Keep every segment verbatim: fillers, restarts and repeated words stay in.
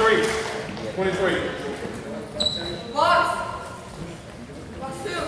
twenty-three. twenty-three. Box. Box two.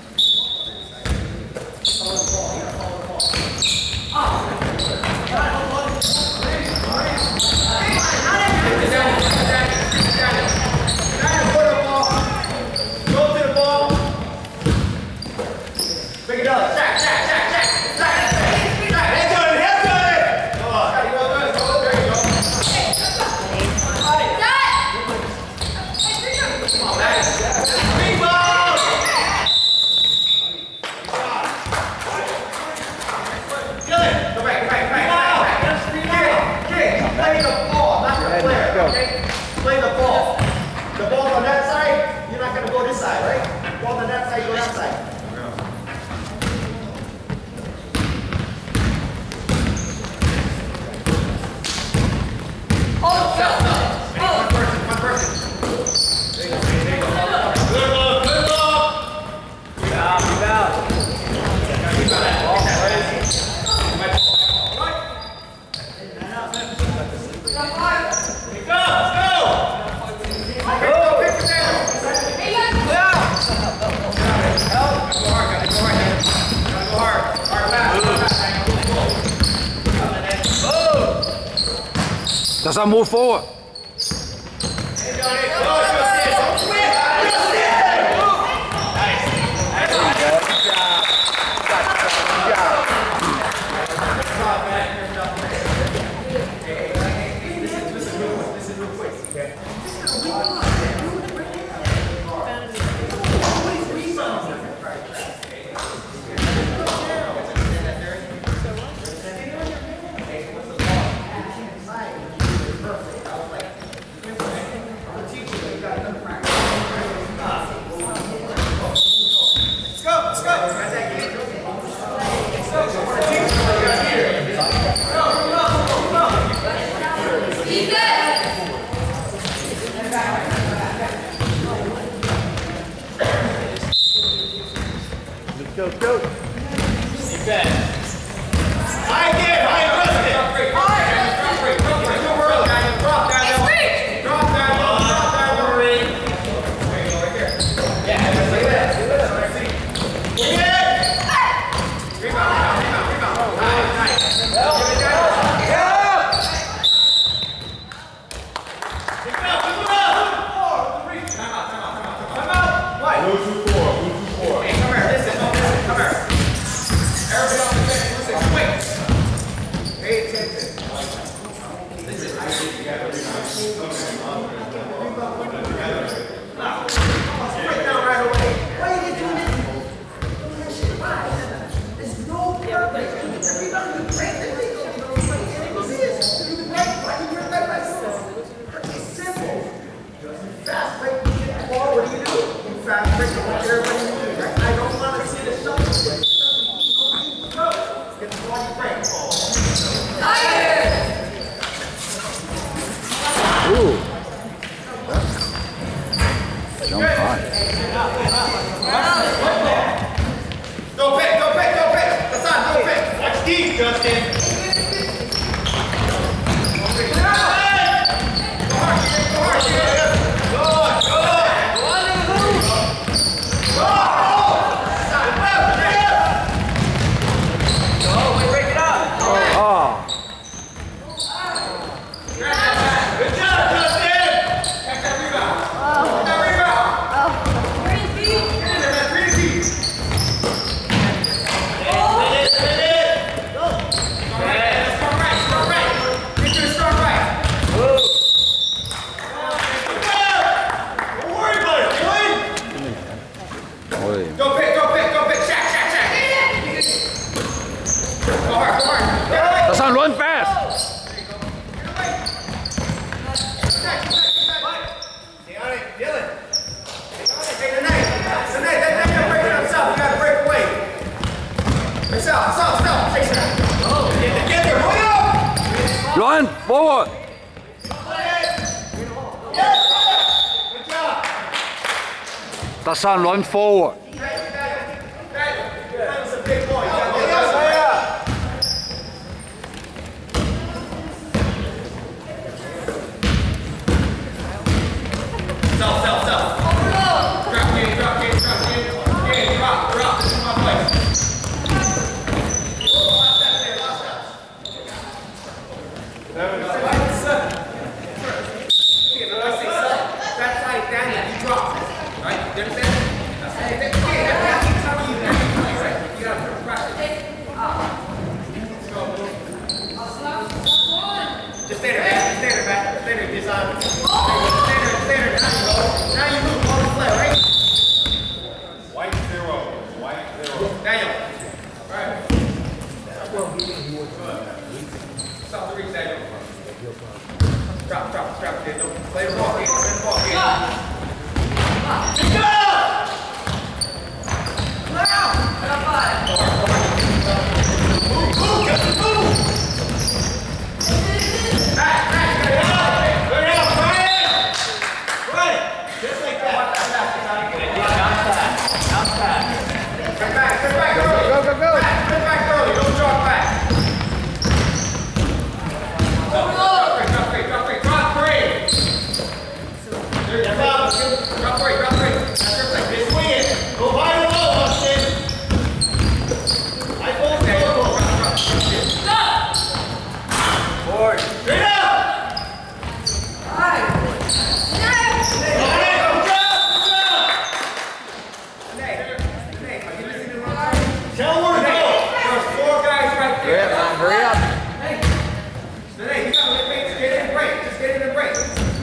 Play the ball. The ball on that side, you're not going to go this side, right? The ball on that side, go that side. Oh, stop, stop. One person, one person. There you go, there you go. Good ball, good ball. Keep out, keep out. Keep out that ball. Does I move forward? Go, go. Deep back. High again, high thrust it. Drop break, drop break, drop break, drop break. Drop down, drop down, drop down, drop down, drop ring. There you go, right here. Yeah, just like that. Wing it. Rebound, rebound, rebound, rebound. Nice, nice. Give it down. Yeah. Pick it up, pick it up. Time out, time out, time out, time out. What? Blue two four, blue two four. Hey, come here, listen, come here. Everybody on the bench, listen, quick. Pay attention. Listen, I see you got to now, break down right away. Why are you doing this? Doing that shit right. There's no purpose. Everybody can break the thing. You know what I'm saying? You can break like you break like myself. It's simple. Fast break, you get the ball, what do you do? You fast break, what everybody do. I don't want to see the shuffle. Get the ball, you break. Ooh. Jump high. Go pick, go pick, go pick. That's on, go pick. Watch deep, Justin. Go pick. Go hard, go hard, go hard. Good, good. Go pick, go pick, go pick, shack, shack, shack. Go hard, go hard. That's on, run fast. There you go. Get away. Stay on it, Dylan. Stay on it, stay tonight. Tonight, that that you're breaking up south, you gotta break away. Hey, south, south, south, chase that. Oh, get together, hold up. Run forward. Good job. That's on, run forward. That was a big boy. You gotta get us. Stay there, man. Stay there, man. Stay there, this on. Stay there, stay there. Now you go. Now you move on the play, right? White zero. White zero. Daniel. All right. Stop the reach, Daniel. Drop, drop, drop. Don't play the ball. Play the ball. Let's go! Move, move, just move! Back, back, get it out! Get it out, Brian! Right! Just like that. Bounce back. Get back, get back early. Go, go, go! Back, get back early. Don't drop back. Drop three, drop three, drop three, drop three! There's your foul. Drop three, drop three. That's your play. Just swing it. Go high and low, Austin. I pull it. Go, go, drop, drop. Stop! Forward. Straight up! Right. Yes! Go, go, go, go! Tell where to go. There's four guys right there. Hurry up. Hey, Nene, you gotta wait, just get in and break. Just get in and break.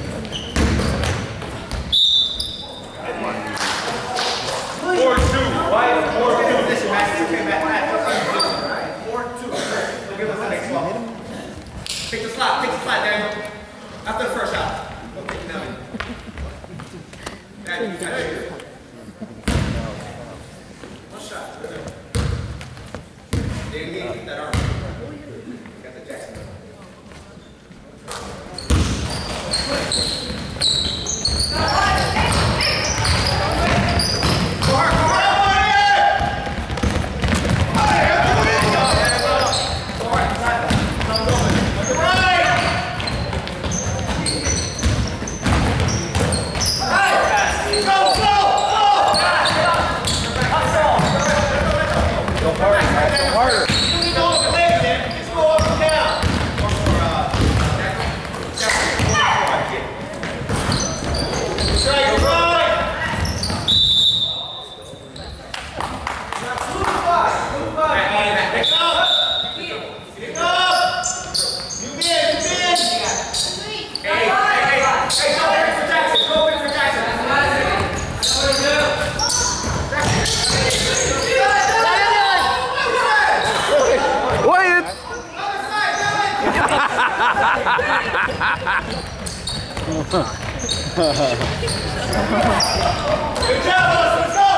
Four two. Why? Four two. Position, Matt. Okay, Matt. Matt. Four two. Go give us the next ball. Take the slot. Take the slot, Daniel. After the first shot. Go take it down. Daniel, you got it. One shot. There you go. Keep that arm. You got the Jackson. Good job, let's go,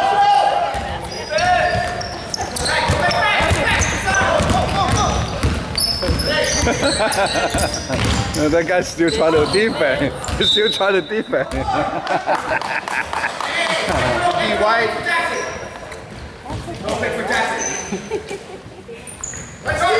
No, that guy's still trying to defend. He's still trying to defend. Be white. Don't pick for Jackson. Let's go.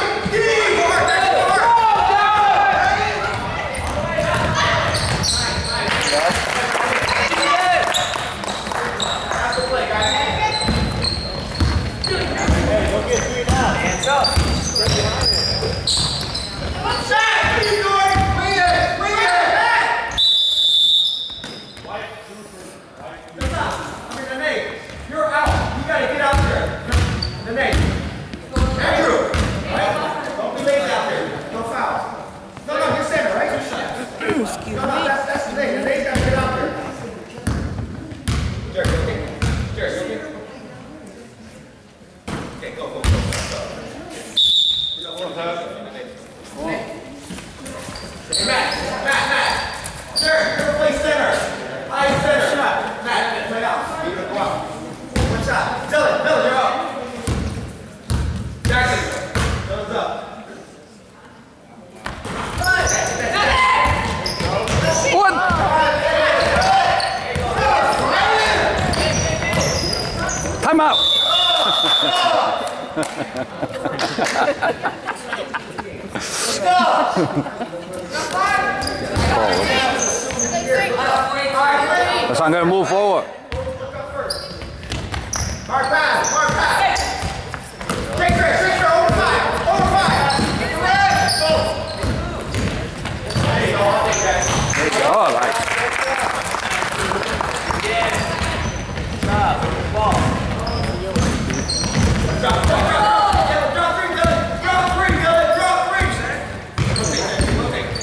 Time out. That's I'm going to move forward. Mark pass, mark pass. Take her, take her, over five, over five. Get the red. Go. There you go, I'll take that. There you go, all right. Drop, ball. Drop, drop, drop. Drop three, Dylan. Drop three, Dylan. Drop three. Rotate, rotate.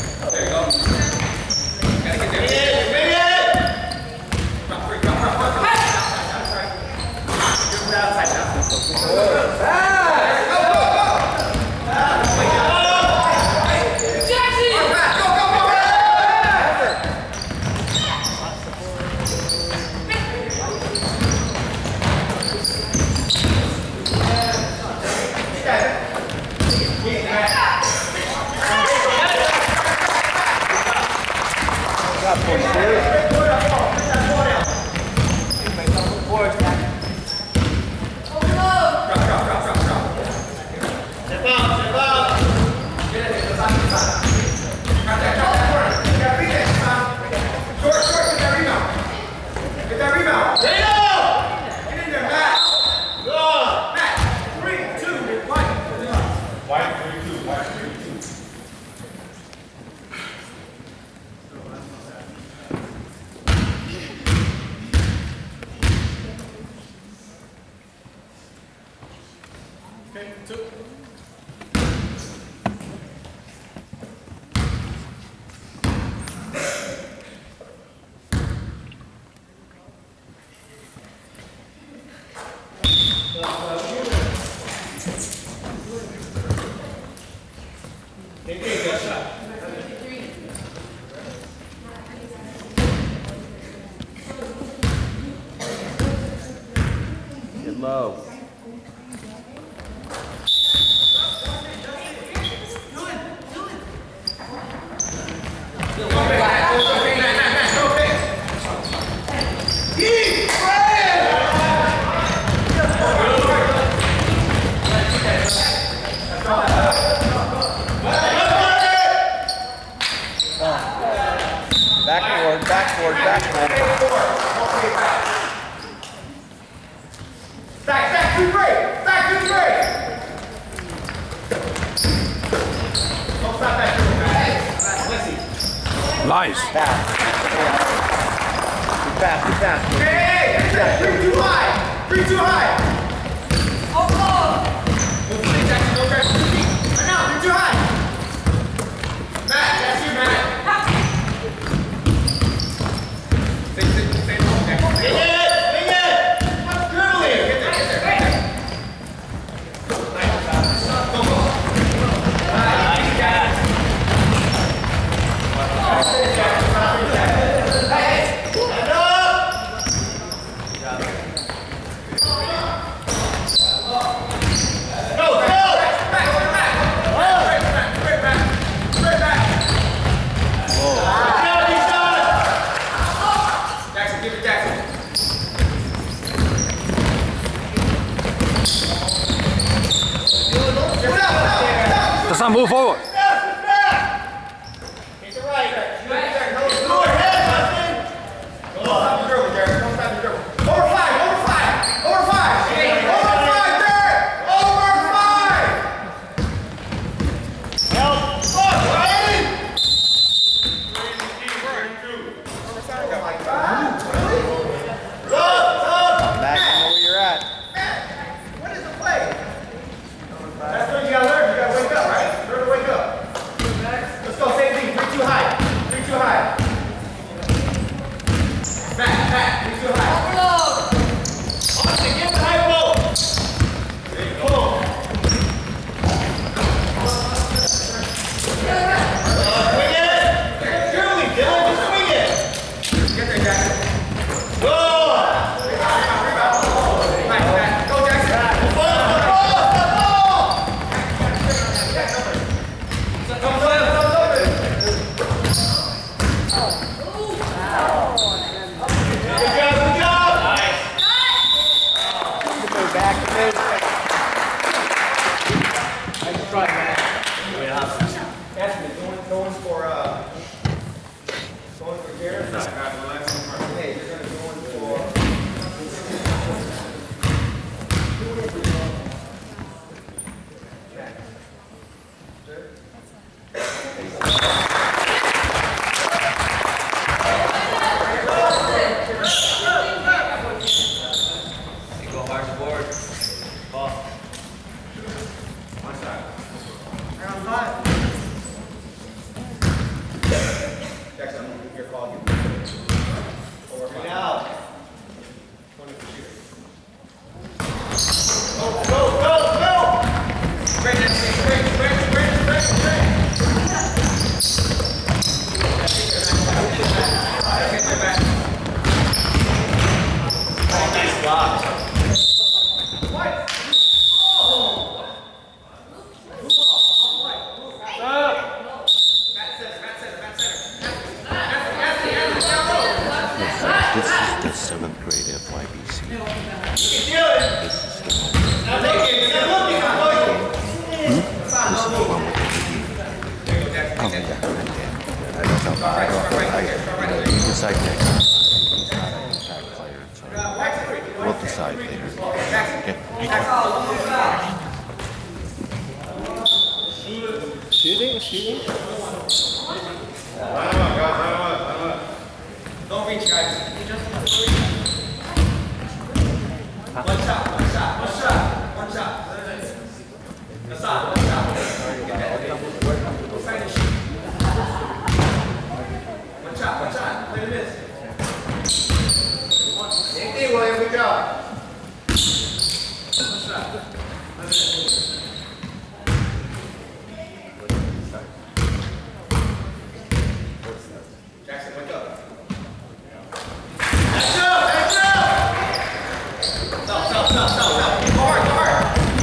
Get low. Backboard, backboard, backboard. Back, back, two, three. Back, two, three. Don't stop that. Nice. Pass. Too fast, too fast. Hey, hey, hey, three too high. Three too high. Oh, oh. Go play, Jackson. Go grab two feet. Right now, three too high. Matt, that's you, Matt. Stay, stay, stay low, Jackson. Stay low. Swing it, swing it. What's dribbling? Get there, get there, get there. Go, go. Nice catch. Let's not move forward. I, you decide next time. He's not an impact player, so we'll decide later. Okay. Shooting, shooting. Don't reach, guys. One shot, one shot, one shot, one shot. That's not one shot. Try to shoot. One shot, one shot. Play the miss. Same thing, William. Good job. One shot. Jackson, wake up. That's up, that's up. Stop, stop, stop, stop, stop. Hard, hard.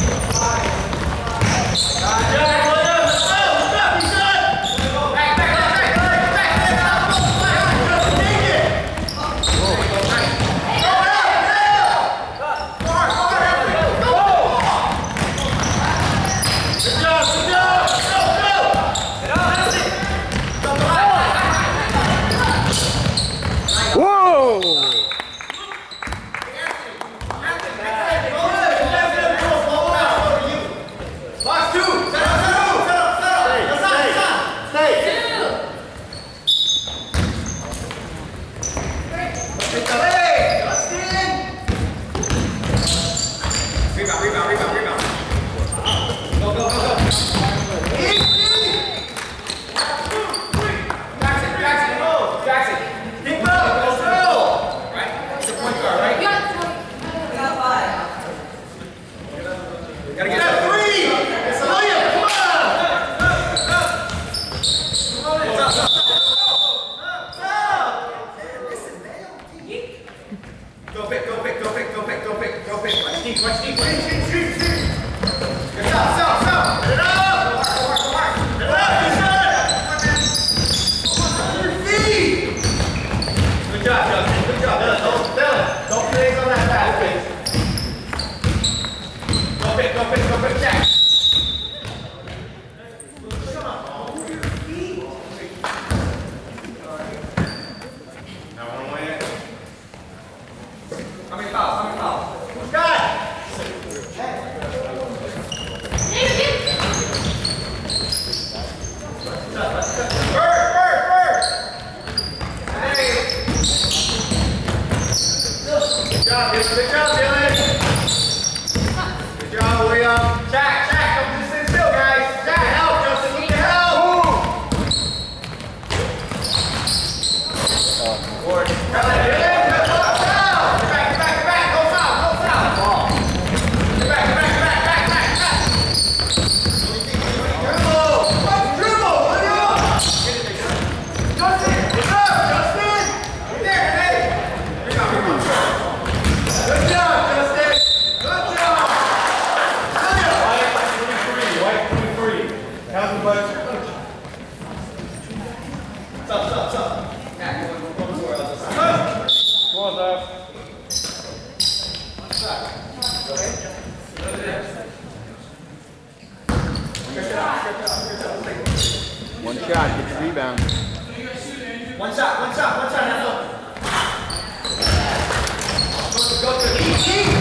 Good job, William. Let's go, let's go. He's good. Back, back, back, back, back, back, back. Just take it. Go out, hard, hard. Go. Good job, good job. Go, go. That's it. Go, go. Whoa! Rebound, rebound, rebound, rebound. Go, go, go, go. Jackson, Jackson, go. Jackson. Keep up, let's go. Right? It's the point guard, right? Gotta get that three. It's William, come on. Stop, stop, stop. Go pick, go pick, go pick, go pick, go pick, go pick. Watch deep, watch deep, watch deep, deep, deep, deep. Good job, stop, stop. Get it up. Get it up, good shot. On your feet. Good job, Justin. Good job, Dylan. Don't, Dylan, don't play on that fast pace. Go pick, go pick, go pick, Jack. Come on, on your feet. Now one way. How many fouls? How many fouls? Got it! Bird, bird, bird! Hey! Good job, Dylan. Good job, Dylan. Good job, William. Jack, Jack, don't just sit still, guys. Jack, help, Justin. Need your help. Forward. Come on, Dylan. Stop, stop, stop. Matt, you want to go to else? Come on, Zaf. Go ahead. One shot, get the rebound. One shot, one shot, one shot. Go to, go to, eat, eat.